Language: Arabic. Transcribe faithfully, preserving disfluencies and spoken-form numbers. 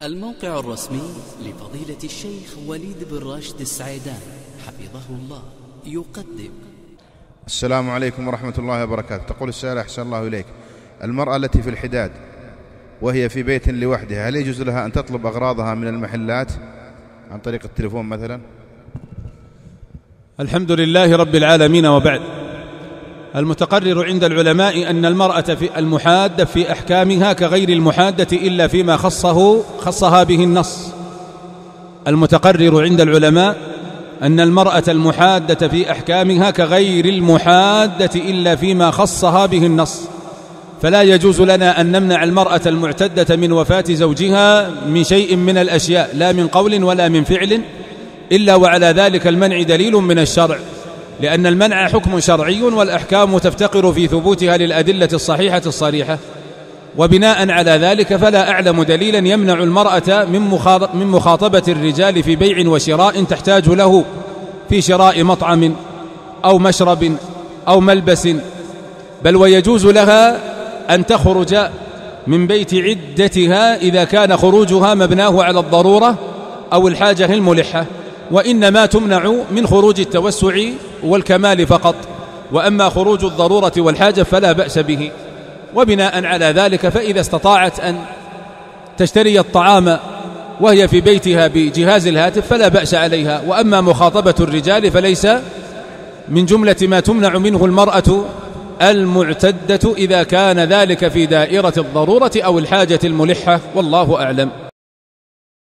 الموقع الرسمي لفضيلة الشيخ وليد بن راشد السعيدان حفظه الله يقدم. السلام عليكم ورحمة الله وبركاته. تقول السائلة أحسن الله إليك، المرأة التي في الحداد وهي في بيت لوحدها هل يجوز لها أن تطلب أغراضها من المحلات عن طريق التليفون مثلا؟ الحمد لله رب العالمين، وبعد. المتقرر عند العلماء أن المرأة في المحادة في أحكامها كغير المحادة إلا فيما خصه خصها به النص. المتقرر عند العلماء أن المرأة المحادة في أحكامها كغير المحادة إلا فيما خصها به النص، فلا يجوز لنا أن نمنع المرأة المعتدة من وفاة زوجها من شيء من الأشياء، لا من قول ولا من فعل، إلا وعلى ذلك المنع دليل من الشرع، لأن المنع حكم شرعي والأحكام تفتقر في ثبوتها للأدلة الصحيحة الصريحة. وبناء على ذلك فلا أعلم دليلا يمنع المرأة من مخاطبة الرجال في بيع وشراء تحتاج له، في شراء مطعم أو مشرب أو ملبس، بل ويجوز لها أن تخرج من بيت عدتها إذا كان خروجها مبناه على الضرورة أو الحاجة الملحة، وإنما تمنع من خروج التوسع والكمال فقط، وأما خروج الضرورة والحاجة فلا بأس به. وبناء على ذلك فإذا استطاعت أن تشتري الطعام وهي في بيتها بجهاز الهاتف فلا بأس عليها، وأما مخاطبة الرجال فليس من جملة ما تمنع منه المرأة المعتدة إذا كان ذلك في دائرة الضرورة أو الحاجة الملحة، والله أعلم.